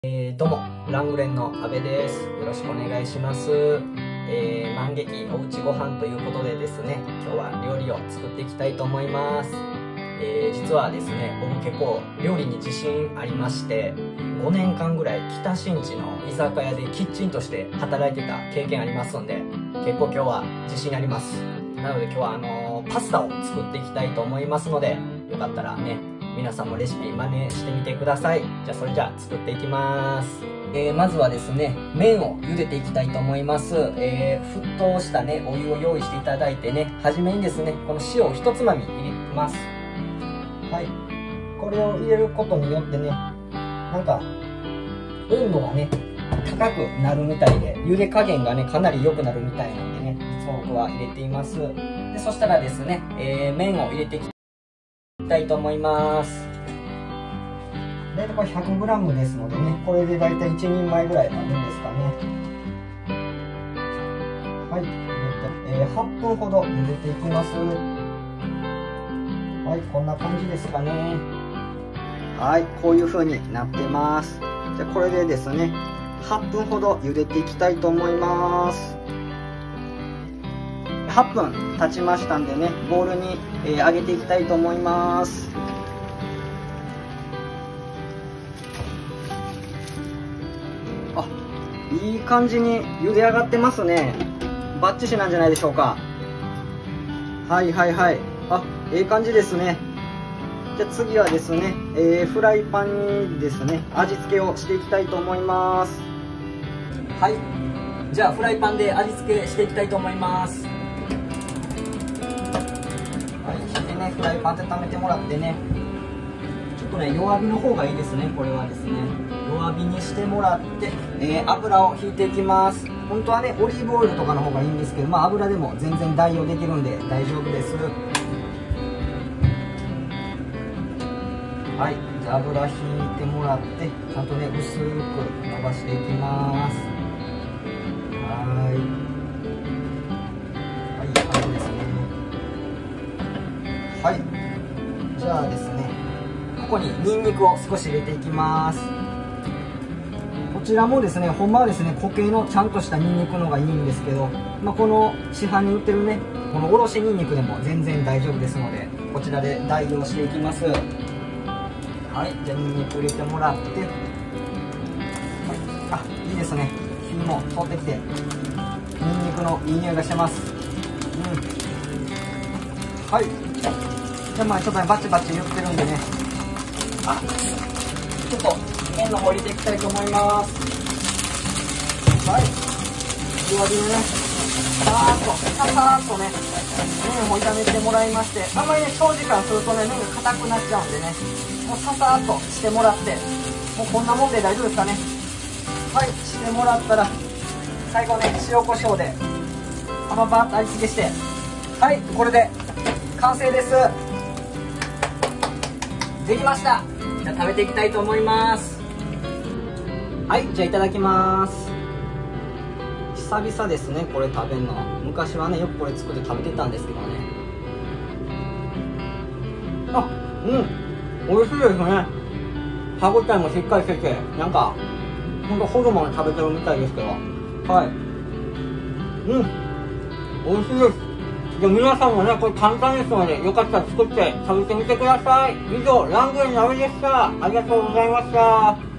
どうも、ラングレンの阿部です。よろしくお願いします。満劇おうちご飯ということでですね、今日は料理を作っていきたいと思います。実はですね、僕結構料理に自信ありまして、5年間ぐらい北新地の居酒屋でキッチンとして働いてた経験ありますんで、結構今日は自信あります。なので今日はパスタを作っていきたいと思いますので、よかったらね、皆さんもレシピ真似してみてください。それじゃあ作っていきます。まずはですね、麺を茹でていきたいと思います。沸騰したね、お湯を用意していただいてね、はじめにですね、この塩を1つまみ入れます。はい。これを入れることによってね、なんか、温度がね、高くなるみたいで、茹で加減がね、かなり良くなるみたいなんでね、いつも僕は入れています。で、そしたらですね、麺を入れていきたいと思います。大体これ 100g ですのでね、これで大体1人前ぐらいあるんですかね。はい、8分ほど茹でていきます。はい、こんな感じですかね。はい、こういう風になってます。じゃあこれでですね、8分ほど茹でていきたいと思います。8分経ちましたんでね、ボウルに、揚げていきたいと思います。あ、いい感じに茹で上がってますね。バッチシなんじゃないでしょうか。はいはいはい。あ、いい感じですね。じゃあ次はですね、フライパンにですね、味付けをしていきたいと思います。はい。じゃあフライパンで味付けしていきたいと思います。フライパンで温めてもらってね、ちょっとね弱火の方がいいですね。これはですね、弱火にしてもらって、油を引いていきます。本当はねオリーブオイルとかの方がいいんですけど、油でも全然代用できるんで大丈夫です。はい、じゃあ油引いてもらって、ちゃんとね薄く伸ばしていきます。はい、いい感じですね。はい、じゃあですね、ここにニンニクを少し入れていきます。こちらもですね、ほんまはですね固形のちゃんとしたニンニクの方がいいんですけど、この市販に売ってるねこのおろしニンニクでも全然大丈夫ですので、こちらで代用していきます。はい、じゃあニンニク入れてもらって、あ、いいですね、火も通ってきてニンニクのいい匂いがしてます。はい、じゃあちょっとねバチバチ言ってるんでね、ちょっと麺の方入れていきたいと思います。はい、弱火でねさーっとね麺を炒めてもらいまして、あんまりね長時間するとね麺が硬くなっちゃうんでね、もうさーっとしてもらって、もうこんなもんで大丈夫ですかね。はい、してもらったら最後ね塩コショウでバーッと味付けして、はい、これで完成です。できました。じゃあ食べていきたいと思います。はい、じゃあいただきます。久々ですねこれ食べるの。昔はねよくこれ作って食べてたんですけどね。あ、美味しいですね。歯ごたえもしっかりしてて、なんかほんとホルモン食べてるみたいですけど、はい、美味しいです。皆さんもね、これ簡単ですので、よかったら作って食べてみてください。以上、ラングレンの阿部でした。ありがとうございました。